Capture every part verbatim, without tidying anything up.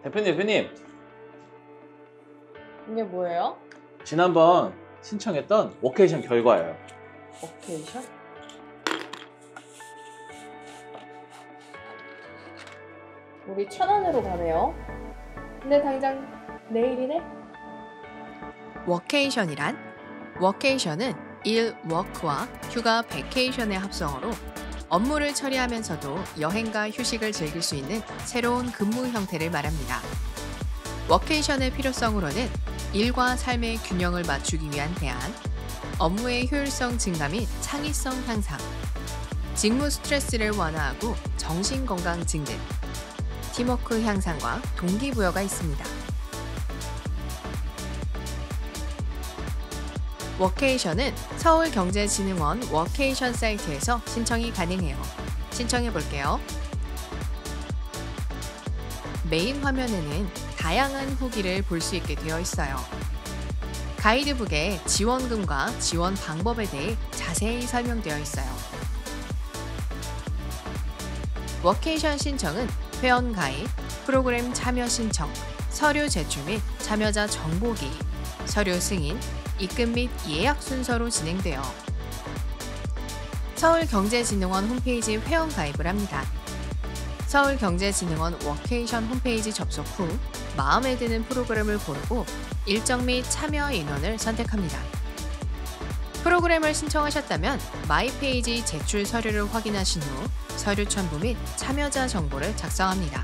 대표님, 대표님. 이게 뭐예요? 지난번 신청했던 워케이션 결과예요. 워케이션? 우리 천안으로 가네요. 근데 당장 내일이네? 워케이션이란? 워케이션은 일, 워크와 휴가, 베케이션의 합성어로 업무를 처리하면서도 여행과 휴식을 즐길 수 있는 새로운 근무 형태를 말합니다. 워케이션의 필요성으로는 일과 삶의 균형을 맞추기 위한 대안, 업무의 효율성 증가 및 창의성 향상, 직무 스트레스를 완화하고 정신건강 증진, 팀워크 향상과 동기부여가 있습니다. 워케이션은 서울경제진흥원 워케이션 사이트에서 신청이 가능해요. 신청해 볼게요. 메인 화면에는 다양한 후기를 볼 수 있게 되어 있어요. 가이드북에 지원금과 지원 방법에 대해 자세히 설명되어 있어요. 워케이션 신청은 회원 가입, 프로그램 참여 신청, 서류 제출 및 참여자 정보 기입, 서류 승인, 입금 및 예약 순서로 진행되어 서울경제진흥원 홈페이지 회원 가입을 합니다. 서울경제진흥원 워케이션 홈페이지 접속 후 마음에 드는 프로그램을 고르고 일정 및 참여 인원을 선택합니다. 프로그램을 신청하셨다면 마이페이지 제출 서류를 확인하신 후 서류 첨부 및 참여자 정보를 작성합니다.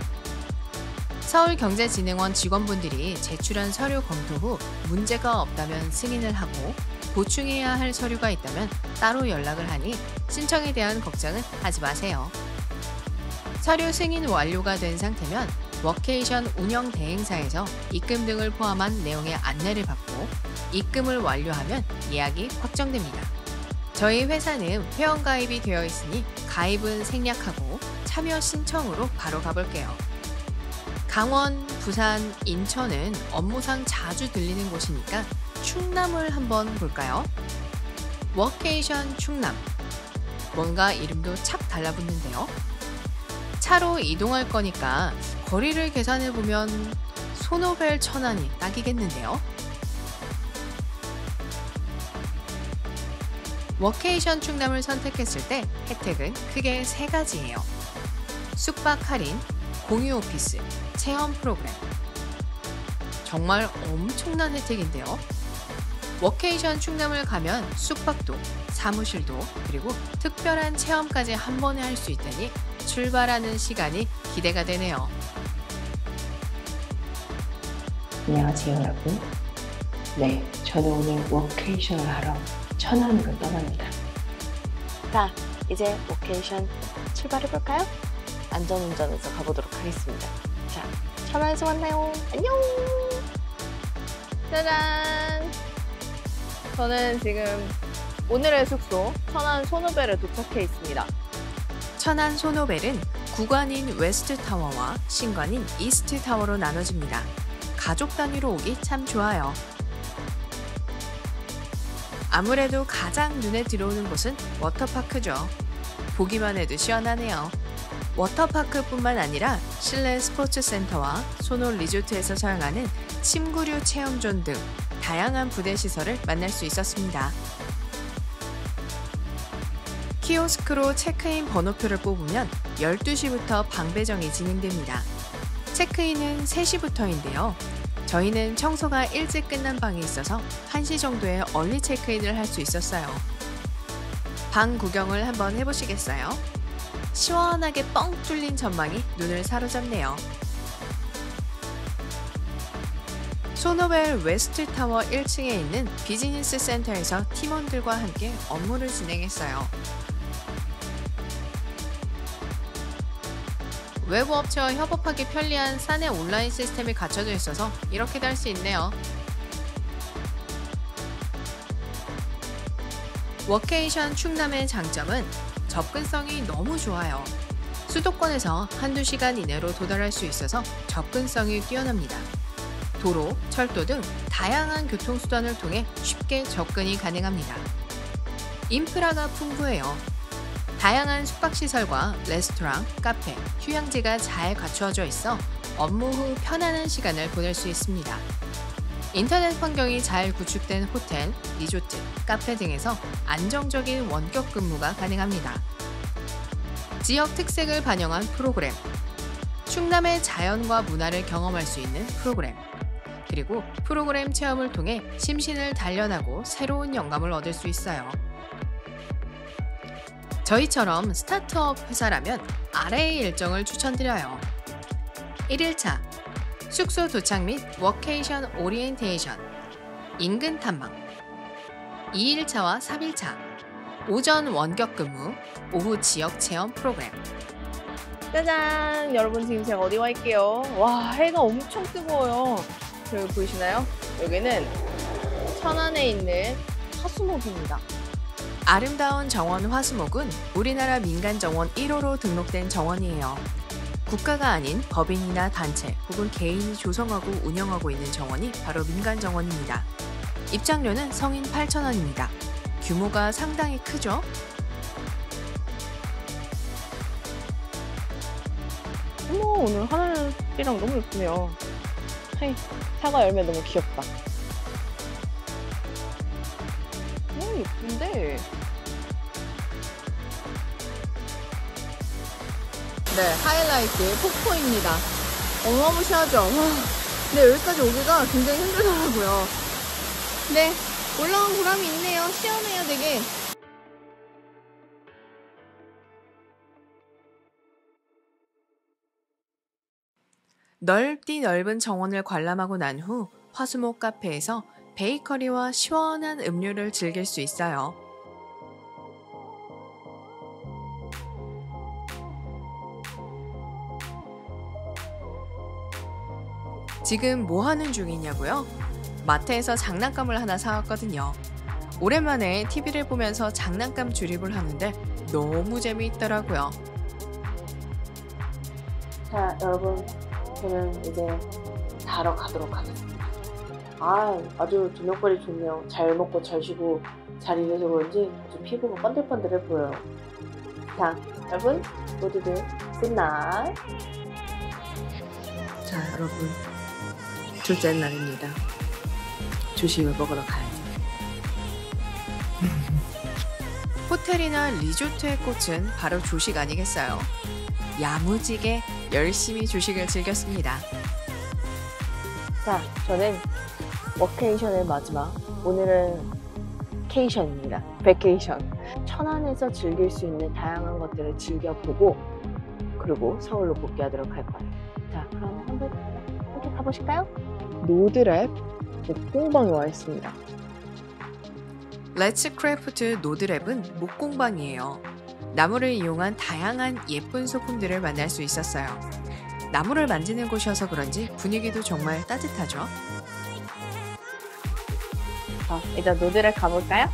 서울경제진흥원 직원분들이 제출한 서류 검토 후 문제가 없다면 승인을 하고 보충해야 할 서류가 있다면 따로 연락을 하니 신청에 대한 걱정은 하지 마세요. 서류 승인 완료가 된 상태면 워케이션 운영 대행사에서 입금 등을 포함한 내용의 안내를 받고 입금을 완료하면 예약이 확정됩니다. 저희 회사는 회원가입이 되어 있으니 가입은 생략하고 참여 신청으로 바로 가볼게요. 강원, 부산, 인천은 업무상 자주 들리는 곳이니까 충남을 한번 볼까요? 워케이션 충남. 뭔가 이름도 착 달라붙는데요. 차로 이동할 거니까 거리를 계산해보면 소노벨 천안이 딱이겠는데요. 워케이션 충남을 선택했을 때 혜택은 크게 세 가지예요. 숙박 할인, 공유 오피스, 체험 프로그램. 정말 엄청난 혜택인데요. 워케이션 충남을 가면 숙박도, 사무실도, 그리고 특별한 체험까지 한 번에 할 수 있다니 출발하는 시간이 기대가 되네요. 안녕하세요, 여러분. 네, 저는 오늘 워케이션을 하러 천안으로 떠납니다. 자, 이제 워케이션 출발해볼까요? 안전운전해서 가보도록 하겠습니다. 자, 천안에서 만나요. 안녕! 짜잔! 저는 지금 오늘의 숙소 천안 소노벨에 도착해 있습니다. 천안 소노벨은 구관인 웨스트타워와 신관인 이스트타워로 나눠집니다. 가족 단위로 오기 참 좋아요. 아무래도 가장 눈에 들어오는 곳은 워터파크죠. 보기만 해도 시원하네요. 워터파크뿐만 아니라 실내 스포츠센터와 소노 리조트에서 사용하는 침구류 체험존 등 다양한 부대 시설을 만날 수 있었습니다. 키오스크로 체크인 번호표를 뽑으면 열두 시부터 방 배정이 진행됩니다. 체크인은 세 시부터인데요. 저희는 청소가 일찍 끝난 방이 있어서 한 시 정도에 얼리 체크인을 할 수 있었어요. 방 구경을 한번 해보시겠어요? 시원하게 뻥 뚫린 전망이 눈을 사로잡네요. 소노벨 웨스트타워 일 층에 있는 비즈니스 센터에서 팀원들과 함께 업무를 진행했어요. 외부 업체와 협업하기 편리한 사내 온라인 시스템이 갖춰져 있어서 이렇게도 할 수 있네요. 워케이션 충남의 장점은 접근성이 너무 좋아요. 수도권에서 한두 시간 이내로 도달할 수 있어서 접근성이 뛰어납니다. 도로, 철도 등 다양한 교통수단을 통해 쉽게 접근이 가능합니다. 인프라가 풍부해요. 다양한 숙박시설과 레스토랑, 카페, 휴양지가 잘 갖추어져 있어 업무 후 편안한 시간을 보낼 수 있습니다. 인터넷 환경이 잘 구축된 호텔, 리조트, 카페 등에서 안정적인 원격 근무가 가능합니다. 지역 특색을 반영한 프로그램, 충남의 자연과 문화를 경험할 수 있는 프로그램, 그리고 프로그램 체험을 통해 심신을 단련하고 새로운 영감을 얻을 수 있어요. 저희처럼 스타트업 회사라면 아래의 일정을 추천드려요. 일 일차 숙소 도착 및 워케이션 오리엔테이션, 인근 탐방. 이 일차와 삼 일차 오전 원격 근무, 오후 지역 체험 프로그램. 짜잔! 여러분 지금 제가 어디 와 있게요? 와, 해가 엄청 뜨거워요. 여기 보이시나요? 여기는 천안에 있는 화수목입니다. 아름다운 정원 화수목은 우리나라 민간 정원 일 호로 등록된 정원이에요. 국가가 아닌 법인이나 단체 혹은 개인이 조성하고 운영하고 있는 정원이 바로 민간 정원입니다. 입장료는 성인 팔천 원입니다. 규모가 상당히 크죠? 어머, 오늘 하늘이랑 너무 예쁘네요. 하이, 사과 열매 너무 귀엽다. 너무 예쁜데? 네, 하이라이트 폭포입니다. 어마무시하죠? 와, 근데 여기까지 오기가 굉장히 힘들더라고요. 네, 올라온 보람이 있네요. 시원해요, 되게. 넓디 넓은 정원을 관람하고 난 후 화수목 카페에서 베이커리와 시원한 음료를 즐길 수 있어요. 지금 뭐 하는 중이냐고요? 마트에서 장난감을 하나 사왔거든요. 오랜만에 티비를 보면서 장난감 조립을 하는데 너무 재미있더라고요. 자, 여러분, 저는 이제 자러 가도록 하겠습니다. 아, 아주 저녁거리 좋네요. 잘 먹고 잘 쉬고 잘 일해서 그런지 아주 피부가 번들번들해 보여요. 자, 여러분 모두들 굿나잇. 자, 여러분, 둘째 날입니다. 조식을 먹으러 가야죠. 호텔이나 리조트의 꽃은 바로 조식 아니겠어요? 야무지게 열심히 조식을 즐겼습니다. 자, 저는 워케이션의 마지막, 오늘은 케이션입니다. 베케이션. 천안에서 즐길 수 있는 다양한 것들을 즐겨보고 그리고 서울로 복귀하도록 할 거예요. 자, 그럼 한번 함께 가보실까요? 노드랩 목공방에 와 있습니다. 렛츠 크래프트 노드랩은 목공방이에요. 나무를 이용한 다양한 예쁜 소품들을 만날 수 있었어요. 나무를 만지는 곳이어서 그런지 분위기도 정말 따뜻하죠? 자, 이제 노드랩 가볼까요?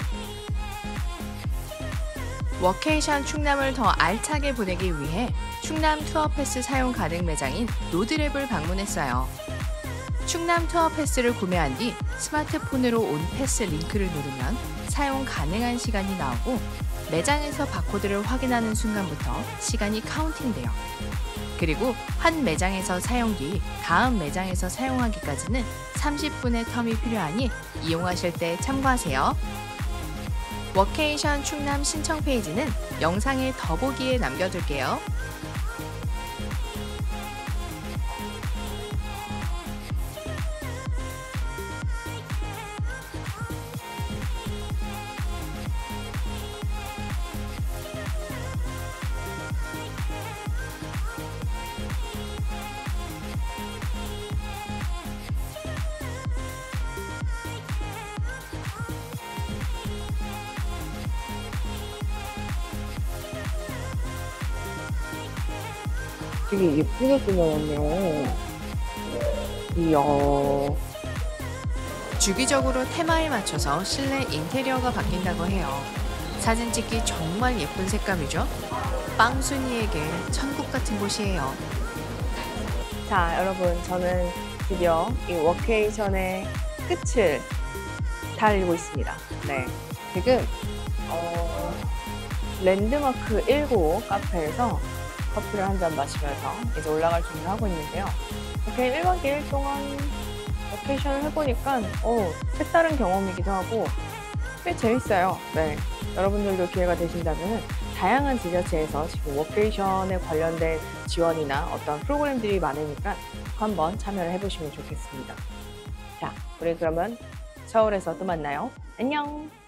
워케이션 충남을 더 알차게 보내기 위해 충남 투어 패스 사용 가능 매장인 노드랩을 방문했어요. 충남 투어 패스를 구매한 뒤 스마트폰으로 온 패스 링크를 누르면 사용 가능한 시간이 나오고 매장에서 바코드를 확인하는 순간부터 시간이 카운팅돼요. 그리고 한 매장에서 사용 뒤 다음 매장에서 사용하기까지는 삼십 분의 텀이 필요하니 이용하실 때 참고하세요. 워케이션 충남 신청 페이지는 영상의 더보기에 남겨둘게요. 되게 예쁘게 꾸며놨네요. 이야. 주기적으로 테마에 맞춰서 실내 인테리어가 바뀐다고 해요. 사진 찍기 정말 예쁜 색감이죠? 빵순이에게 천국 같은 곳이에요. 자, 여러분, 저는 드디어 이 워케이션의 끝을 달리고 있습니다. 네, 지금 어, 랜드마크 일구오 카페에서 커피를 한 잔 마시면서 이제 올라갈 준비를 하고 있는데요. 이렇게 일 박 이 일 동안 워케이션을 해보니까 어, 색다른 경험이기도 하고 꽤 재밌어요. 네, 여러분들도 기회가 되신다면 다양한 지자체에서 지금 워케이션에 관련된 지원이나 어떤 프로그램들이 많으니까 한번 참여를 해보시면 좋겠습니다. 자, 우리 그러면 서울에서 또 만나요. 안녕!